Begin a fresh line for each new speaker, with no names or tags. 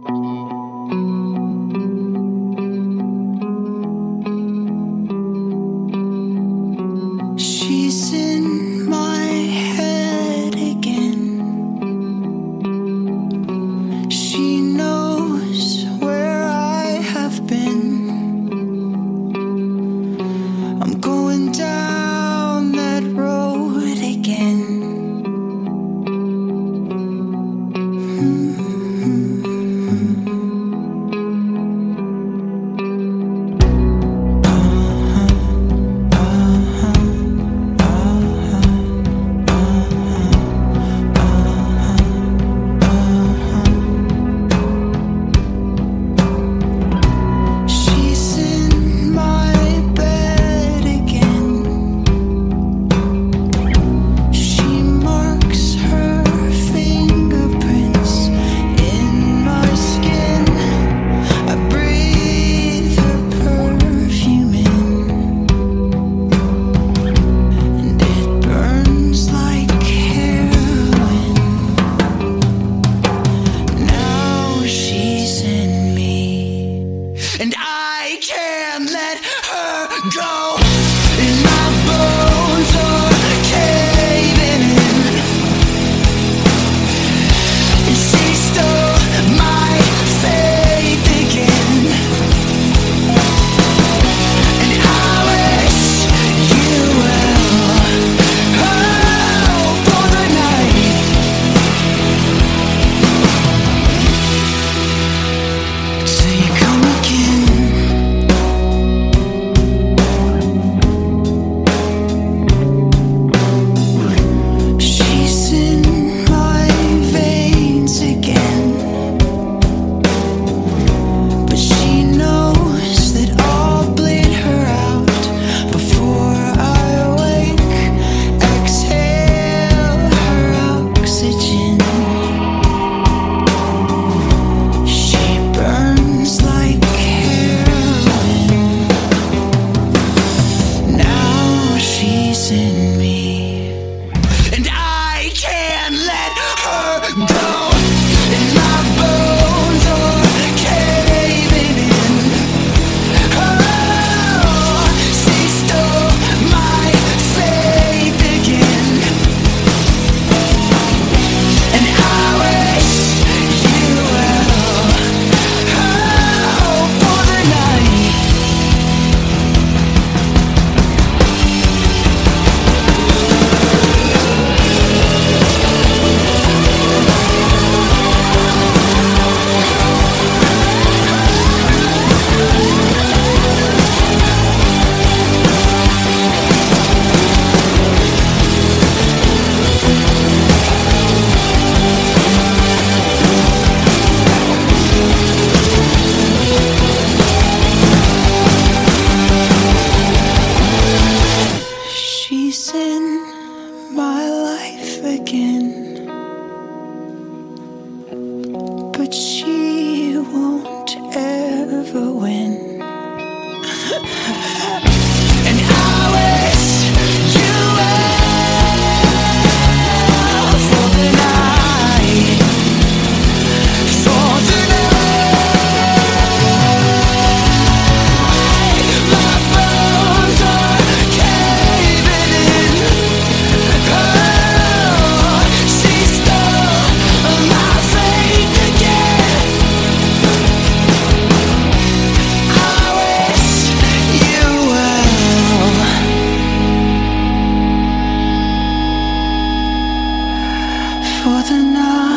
She's in my head again. She knows where I have been. I'm going down that road again. She's in my bed again. She marks her fingerprints in my skin. I breathe her perfume in, and it burns like heroin. Now she's in me, and I can't let her go. And my bones are caving in, and she stole my faith again. And I wish you well. Oh, for the night. So you come again. She's in my veins again, but she knows that I'll bleed her out before I wake. Exhale her oxygen. She burns like heroin. Now she's in me, and I can't let her go. And my bones are caving in. Oh, she stole my faith again. And I wish you well. Oh, for the night. She's in my life again, but she won't ever win. And I wish you well for the night, for the night. My bones are caving in. Oh, she stole my faith again. I wish you well for the night.